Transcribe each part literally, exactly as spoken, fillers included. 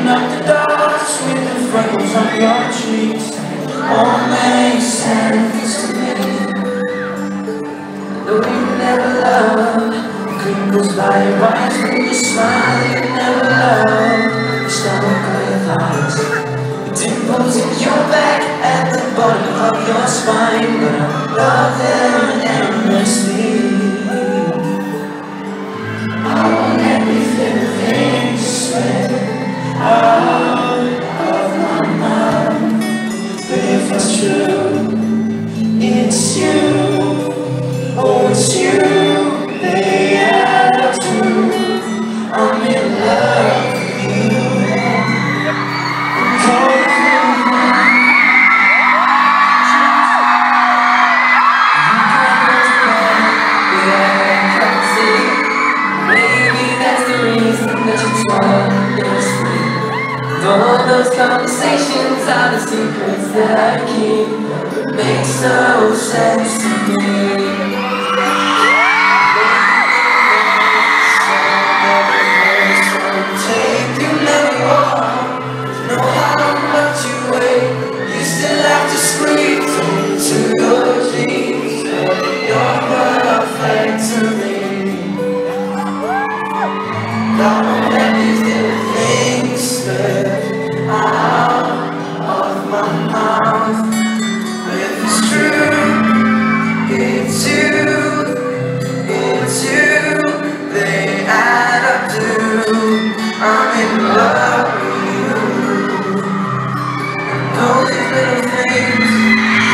Lighting up the dots with the freckles on your cheeks. All makes sense to me. Though you never love, crinkles by your eyes when you smile. You never love your stomach or your thighs, the dimples in your back at the bottom of your spine. But I love them endlessly. I want everything to slip out of my mind. But if it's true, it's you. Oh, it's you. They add up to. I'm in love with you. I'm calling you. Maybe that's the reason that you told me sleep. All those conversations are the secrets that I keep. Makes no sense to me. Take you never walk. Know how much you weigh. You still have to squeeze into your jeans. You're perfect to me. Don't let these little things slip out of my mouth. But if it's true, it's you, it's you. They add up to. I'm in love with you. And all these little things.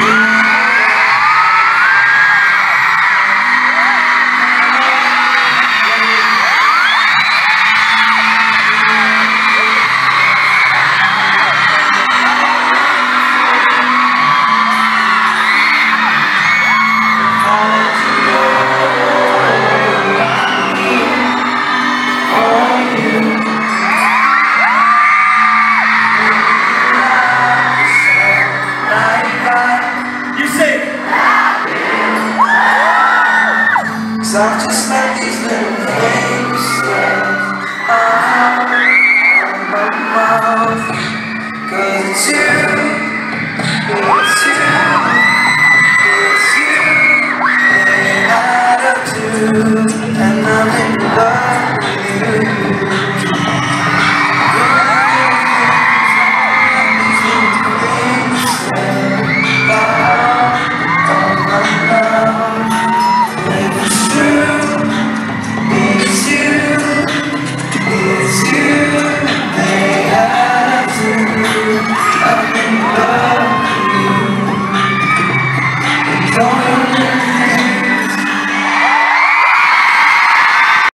So I've just let these little things slip out of my mouth. Cause it's you, it's you, it's you. They add up to.